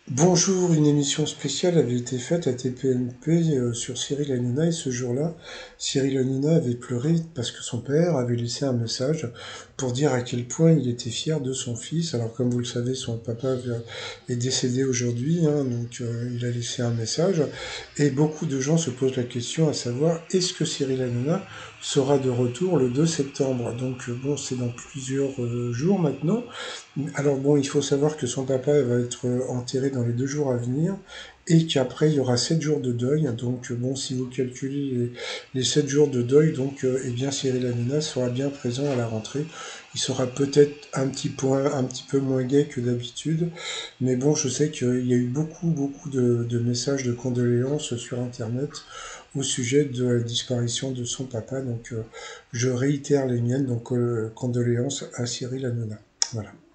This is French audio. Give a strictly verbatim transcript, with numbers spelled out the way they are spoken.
Bonjour, une émission spéciale avait été faite à T P M P euh, sur Cyril Hanouna et ce jour-là, Cyril Hanouna avait pleuré parce que son père avait laissé un message pour dire à quel point il était fier de son fils. Alors comme vous le savez, son papa avait- est décédé aujourd'hui, hein, donc euh, il a laissé un message et beaucoup de gens se posent la question à savoir est-ce que Cyril Hanouna sera de retour le deux septembre. Donc euh, bon, c'est dans plusieurs euh, jours maintenant. Alors bon, il faut savoir que son papa va être euh, enterré dans les deux jours à venir et qu'après il y aura sept jours de deuil. Donc euh, bon, si vous calculez les, les sept jours de deuil, donc euh, eh bien Cyril Hanouna sera bien présent à la rentrée. Il sera peut-être un petit point, un petit peu moins gai que d'habitude, mais bon, je sais qu'il y a eu beaucoup, beaucoup de, de messages de condoléances sur Internet au sujet de la disparition de son papa. Donc euh, je réitère les miennes, donc euh, condoléances à Cyril Hanouna. Voilà.